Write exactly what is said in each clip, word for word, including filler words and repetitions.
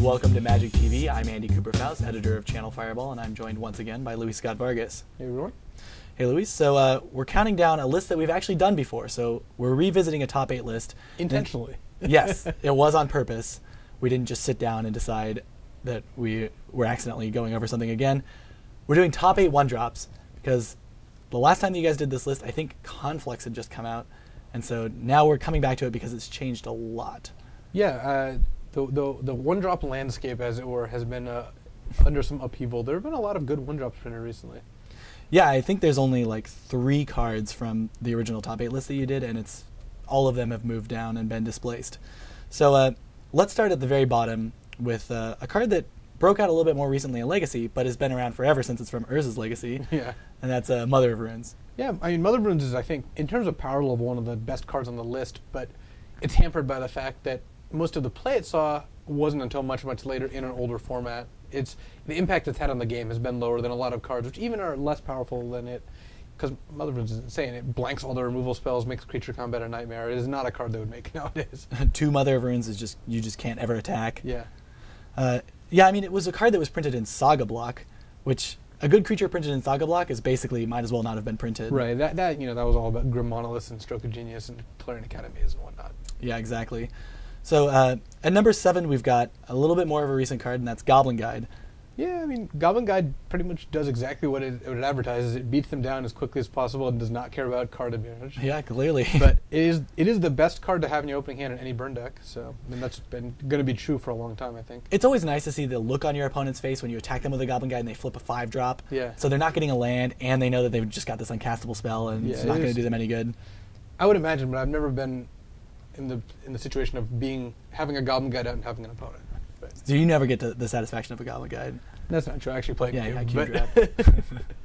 Welcome to Magic T V. I'm Andy Cooper Faust, editor of Channel Fireball, and I'm joined once again by Luis Scott Vargas. Hey everyone. Hey Luis, so uh, we're counting down a list that we've actually done before, so we're revisiting a top eight list. Intentionally. Yes, it was on purpose. We didn't just sit down and decide that we were accidentally going over something again. We're doing top eight one-drops because the last time that you guys did this list, I think Conflux had just come out, and so now we're coming back to it because it's changed a lot. Yeah, uh, the, the, the one-drop landscape, as it were, has been uh, under some upheaval. There have been a lot of good one-drops printed recently. Yeah, I think there's only like three cards from the original top eight list that you did, and it's all of them have moved down and been displaced. So uh, let's start at the very bottom with uh, a card that broke out a little bit more recently in Legacy, but has been around forever since it's from Urza's Legacy. Yeah. And that's uh, Mother of Runes. Yeah, I mean, Mother of Runes is, I think, in terms of power level, one of the best cards on the list, but it's hampered by the fact that most of the play it saw wasn't until much, much later in an older format. It's the impact it's had on the game has been lower than a lot of cards, which even are less powerful than it, because Mother of Runes is insane. It blanks all the removal spells, makes creature combat a nightmare. It is not a card they would make nowadays. Two Mother of Runes is just, you just can't ever attack. Yeah. Uh, yeah, I mean, it was a card that was printed in Saga Block, which a good creature printed in Saga Block is basically might as well not have been printed. Right, that, that you know, that was all about Grim Monoliths and Stroke of Genius and Clarion Academies and whatnot. Yeah, exactly. So uh, at number seven, we've got a little bit more of a recent card, and that's Goblin Guide. Yeah, I mean, Goblin Guide pretty much does exactly what it, what it advertises. It beats them down as quickly as possible and does not care about card advantage. Yeah, clearly. But it is it is the best card to have in your opening hand in any burn deck. So I mean, that's been going to be true for a long time, I think. It's always nice to see the look on your opponent's face when you attack them with a Goblin Guide and they flip a five drop. Yeah. So they're not getting a land, and they know that they've just got this uncastable spell, and Yeah, it's it not going is- to do them any good. I would imagine, but I've never been in the in the situation of being having a Goblin Guide out and having an opponent. But So you never get to the satisfaction of a Goblin Guide. that's not true. I actually played Yeah, game, I Q but draft.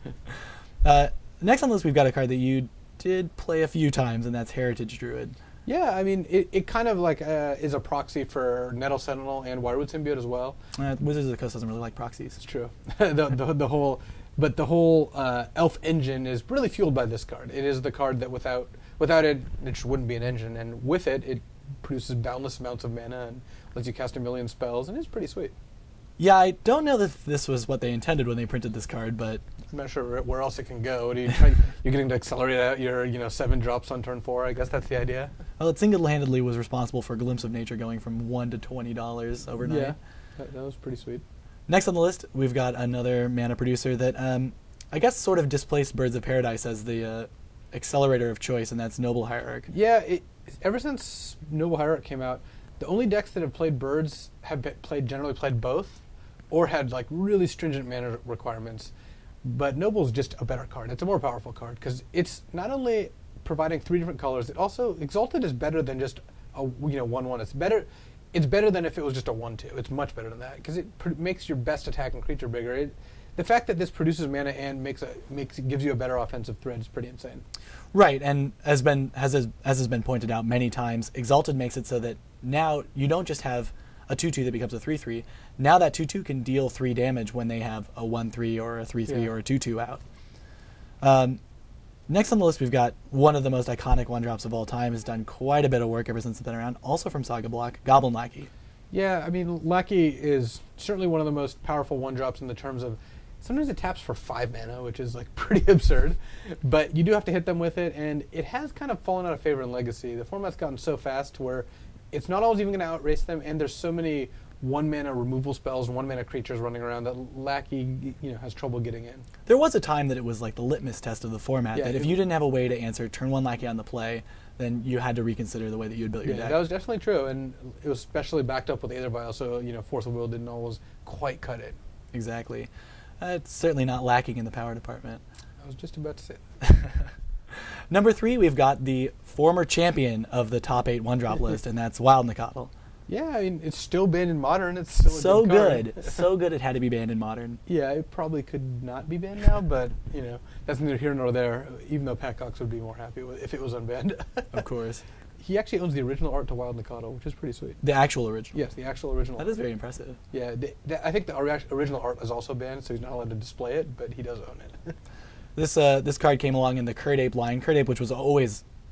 uh, next on the list, we've got a card that you did play a few times, and that's Heritage Druid. yeah, I mean, it, it kind of like uh, is a proxy for Nettle Sentinel and Wirewood Symbiote as well. Uh, Wizards of the Coast doesn't really like proxies. It's true. the, the the whole, but the whole uh, elf engine is really fueled by this card. It is the card that without without it, it just wouldn't be an engine, and with it, it produces boundless amounts of mana and lets you cast a million spells, and it's pretty sweet. Yeah, I don't know that this was what they intended when they printed this card, but I'm not sure where, where else it can go. Do you try, you're getting to accelerate out your you know seven drops on turn four. I guess that's the idea. well, it single-handedly was responsible for Glimpse of Nature going from one to twenty dollars overnight. Yeah, that, that was pretty sweet. Next on the list, we've got another mana producer that um, I guess sort of displaced Birds of Paradise as the uh, accelerator of choice, and that's Noble Hierarch. Yeah, it, ever since Noble Hierarch came out, the only decks that have played birds have been played generally played both, or had like really stringent mana requirements. But Noble's just a better card. It's a more powerful card because it's not only providing three different colors. It also Exalted is better than just a you know one one. It's better. It's better than if it was just a one two. It's much better than that because it pr makes your best attacking creature bigger. It, the fact that this produces mana and makes a makes gives you a better offensive threat is pretty insane. Right, and as been as has, as has been pointed out many times, Exalted makes it so that now you don't just have a two two that becomes a three three. Now that two two can deal three damage when they have a one three or a three three Yeah. or a two two out. Um, next on the list, we've got one of the most iconic one-drops of all time. Has done quite a bit of work ever since it's been around. Also from Saga Block, Goblin Lackey. Yeah, I mean, Lackey is certainly one of the most powerful one-drops in the terms of sometimes it taps for five mana, which is like pretty absurd, but you do have to hit them with it, and it has kind of fallen out of favor in Legacy. The format's gotten so fast to where it's not always even going to outrace them, and there's so many one-mana removal spells and one-mana creatures running around that Lackey, you know, has trouble getting in. There was a time that it was like the litmus test of the format, Yeah, that if it- you didn't have a way to answer turn one Lackey on the play, then you had to reconsider the way that you had built your Yeah, deck. that was definitely true, and it was especially backed up with Aether Vial, so, you know, Force of Will didn't always quite cut it. Exactly. Uh, it's certainly not lacking in the power department. I was just about to say that. Number three, we've got the former champion of the top eight one-drop list, and that's Wild Nicotl. Yeah, I mean, it's still banned in Modern. It's still a So good. good. card. So good it had to be banned in Modern. Yeah, it probably could not be banned now, but, you know, that's neither here nor there, even though Pat Cox would be more happy with if it was unbanned. Of course. He actually owns the original art to Wild Nicotl, which is pretty sweet. The actual original. Yes, the actual original That art. is very impressive. Yeah, the, the, I think the ori- original art is also banned, so he's not allowed to display it, but he does own it. This uh, this card came along in the Curd Ape line. Curd Ape, which was always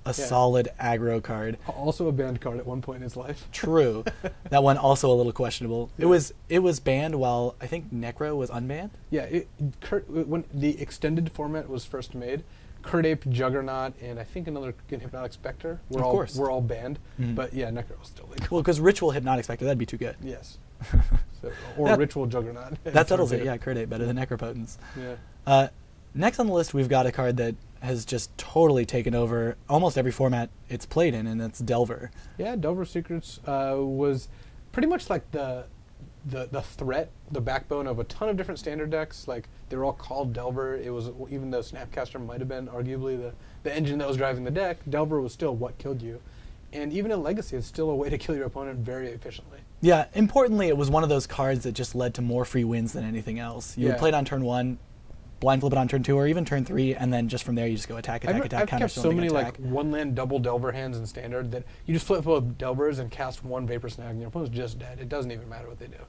a Yeah. solid aggro card. Also a banned card at one point in his life. True. That one also a little questionable. It Yeah. was it was banned while I think Necro was unbanned. Yeah, it, Kurt, when the extended format was first made, Kurt Ape, Juggernaut, and I think another Hypnotic Spectre were Of all course. were all banned. Mhm. But yeah, Necro was still legal. Well, because Ritual Hypnotic Spectre, that'd be too good. Yes. So, or That- Ritual Juggernaut. That settles it. Yeah, Kurt Ape better than Necropotence. Yeah. Uh, next on the list, we've got a card that has just totally taken over almost every format it's played in, and that's Delver. Yeah, Delver Secrets uh, was pretty much like the, the the threat, the backbone of a ton of different standard decks. Like they were all called Delver. It was, even though Snapcaster might have been arguably the, the engine that was driving the deck, Delver was still what killed you. And even in Legacy, it's still a way to kill your opponent very efficiently. Yeah, importantly, it was one of those cards that just led to more free wins than anything else. You Yeah. would play it on turn one, blind flip it on turn two, or even turn three, and then just from there you just go attack, attack, I've, attack, I've counter kept so something, many attack. like one land double Delver hands in standard that you just flip both Delvers and cast one Vapor Snag, and your opponent's just dead. It doesn't even matter what they do.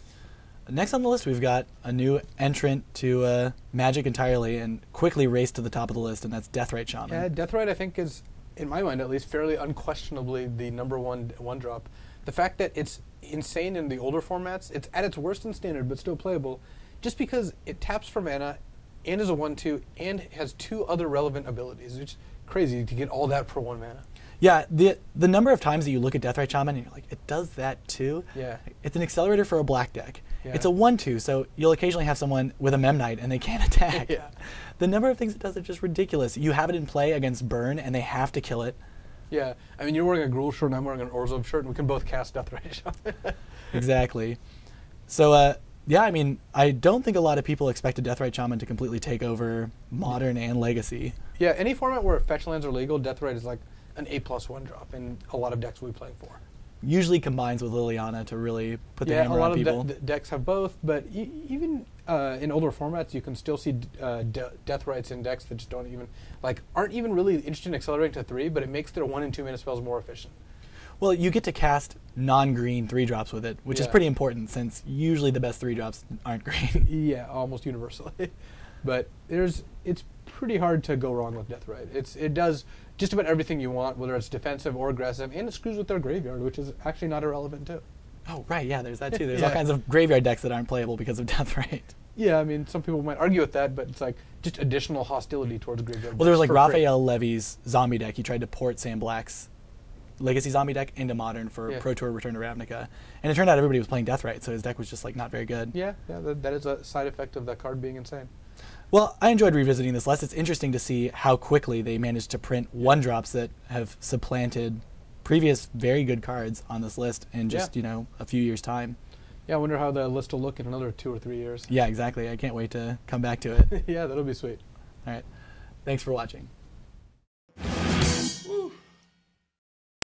Next on the list, we've got a new entrant to uh, Magic entirely and quickly raced to the top of the list, and that's Deathrite Shaman. Yeah, Deathrite I think is, in my mind at least, fairly unquestionably the number one one drop. The fact that it's insane in the older formats, it's at its worst in standard but still playable, just because it taps for mana and is a one two and has two other relevant abilities. It's crazy to get all that for one mana. Yeah, the the number of times that you look at Deathrite Shaman and you're like, it does that too? Yeah. It's an accelerator for a black deck. Yeah. It's a one two, so you'll occasionally have someone with a Memnite and they can't attack. Yeah. The number of things it does are just ridiculous. You have it in play against Burn and they have to kill it. Yeah, I mean, you're wearing a Gruul shirt and I'm wearing an Orzhov shirt, and we can both cast Deathrite Shaman. Exactly. So, uh, yeah, I mean, I don't think a lot of people expected Deathrite Shaman to completely take over Modern and Legacy. Yeah, any format where fetch lands are legal, Deathrite is like an A plus one drop in a lot of decks we'll be playing for. Usually combines with Liliana to really put the Yeah, a hammer lot on of people. de- de- decks have both, but e- even uh, in older formats, you can still see d- uh, de- Deathrites in decks that just don't even, like, aren't even really interested in accelerating to three, but it makes their one and two mana spells more efficient. Well, you get to cast non-green three drops with it, which is Yeah. pretty important since usually the best three drops aren't green. Yeah, almost universally. But there's, it's pretty hard to go wrong with Deathrite. It's it does just about everything you want, whether it's defensive or aggressive, and it screws with their graveyard, which is actually not irrelevant too. Oh, right, yeah, there's that too. There's all Yeah. kinds of graveyard decks that aren't playable because of Deathrite. Yeah, I mean, some people might argue with that, but it's like just additional hostility towards graveyard. Well, there was decks like for free. Raphael Levy's zombie deck. He tried to port Sam Black's Legacy zombie deck into Modern for Yeah. Pro Tour Return to Ravnica. And it turned out everybody was playing Deathrite, so his deck was just like not very good. Yeah, yeah, that, that is a side effect of that card being insane. Well, I enjoyed revisiting this list. It's interesting to see how quickly they managed to print one drops that have supplanted previous very good cards on this list in just, Yeah. you know, a few years' time. Yeah, I wonder how the list will look in another two or three years. Yeah, exactly. I can't wait to come back to it. Yeah, that'll be sweet. All right. Thanks for watching.